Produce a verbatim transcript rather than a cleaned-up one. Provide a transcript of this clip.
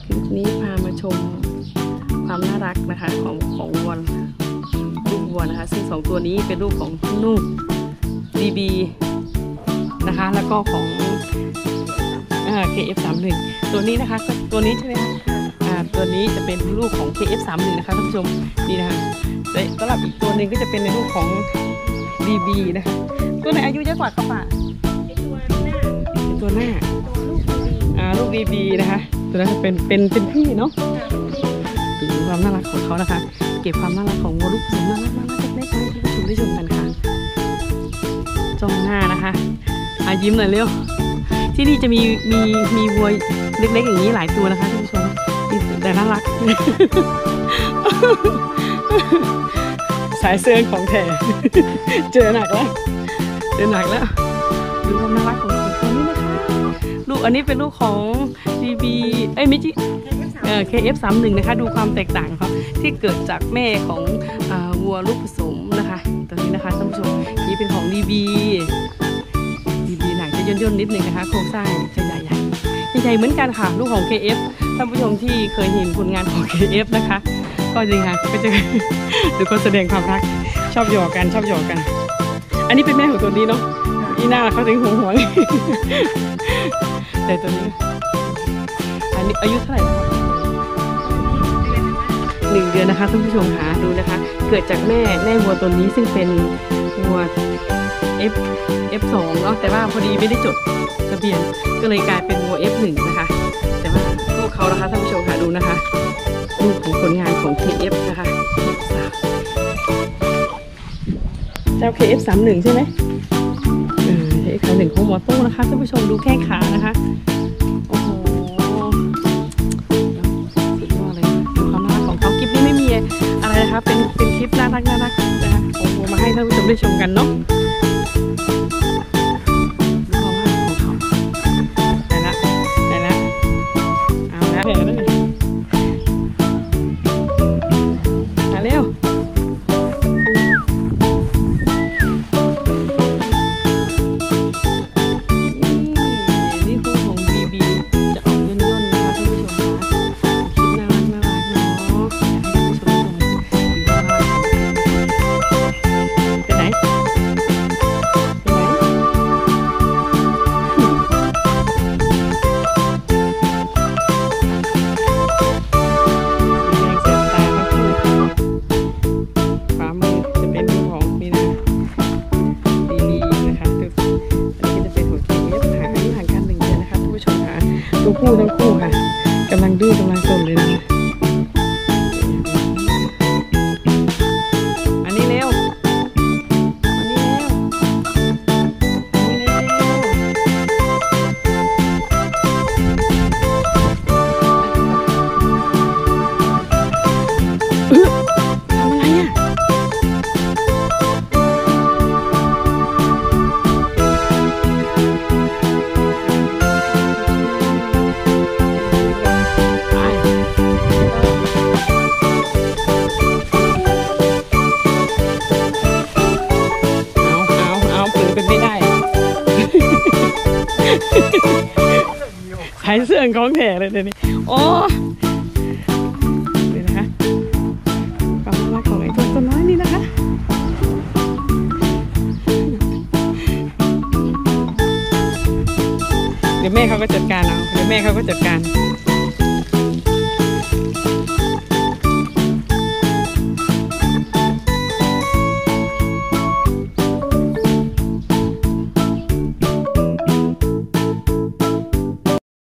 ลิปนี้พามาชมความน่ารักนะคะของของวัวลูกวัวนะคะซึ่งสองตัวนี้เป็นลูกของนุ่มดีบีนะคะแล้วก็ของเคเอฟสามหนึ่งตัวนี้นะคะตัวนี้ใช่ไหมคะตัวนี้จะเป็นลูกของ เค เอฟ สามหนึ่ง นะคะท่านผู้ชมนี่นะคะและสำหรับอีกตัวหนึ่งก็จะเป็นในลูกของ ดี บี นะคะตัวไหนอายุเยอะกว่าครับป่ะตัวหน้าอ่าลูก ดี บี นะคะตัวนั้นจะเป็นเป็นเป็นพี่เนาะดูความน่ารักของเขานะคะเก็บความน่ารักของวัวลูกผสมน่ารักน่ารักเล็กๆให้ท่านผู้ชมได้ชมกันค่ะจ้องหน้านะคะอายิ้มหน่อยเร็วที่นี่จะมีมีมีวัวเล็กๆอย่างนี้หลายตัวนะคะท่านผู้ชมแต่น่ารักสายเสื้อของแท้เจอหนักแล้วเจอหนักแล้วดูความน่ารักของตัวนี้นะคะลูกอันนี้เป็นลูกของ ดี บี เอ้ยไม่ใช่เอ่อ เค เอฟ สามหนึ่ง นะคะดูความแตกต่างเขาที่เกิดจากแม่ของอ่าวัวลูกผสมนะคะตัวนี้นะคะท่านผู้ชมนี่เป็นของ ดี บี ดี บี หนังจะย่นๆนิดนึงนะคะโครงสร้างจะใหญ่ๆใหญ่ๆเหมือนกันค่ะลูกของ เค เอฟ ท่านผู้ชมที่เคยเห็นผลงานของ เค เอฟ นะคะก็จริงค่ะก็จะดูคนแสดงความรักชอบหยอกกันชอบหยอกกันอันนี้เป็นแม่ของตัวนี้เนาะอีน่าเขาถึงห่วงห่วงแต่ตัวนี้อันนี้อายุเท่าไหร่หนึ่งเดือนนะคะท่านผู้ชมค่ะดูนะคะเกิดจากแม่แม่วัวตัวนี้ซึ่งเป็นวัว F เอฟ สอง เนาะแต่ว่าพอดีไม่ได้จดทะเบียนก็เลยกลายเป็นวัว เอฟ หนึ่ง นะคะแต่ว่าลูกเขานะคะท่านผู้ชมค่ะดูนะคะลูกของผลงานของ เค เอฟ นะคะเจ้า เค เอฟ สามหนึ่ง ใช่ไหมเออ เค เอฟ สามหนึ่งของหมอตู้นะคะท่านผู้ชมดูแข้งขานะคะโอ้โหสุดยอดเลยดูความน่ารักของเขาคลิปนี้ไม่มีอะไรนะคะเป็นเป็นคลิปน่ารักน่ารักนะคะของวัวมาให้ท่านผู้ชมได้ชมกันเนาะคู่ทั้งคู่ค่ะกำลังดื้อกำลังสนเลยนะอันนี้เร็วอันนี้เร็วอันนี้เร็วเออทำอะไรอ่ะใช้เสื้อของแท้เลยเดี๋ยวนี้โอ้นี่นะคะความน่ารักของไอ้ตัวตัวน้อยนี่นะคะเดี๋ยวแม่เขาก็จัดการเอาเดี๋ยวแม่เขาก็จัดการ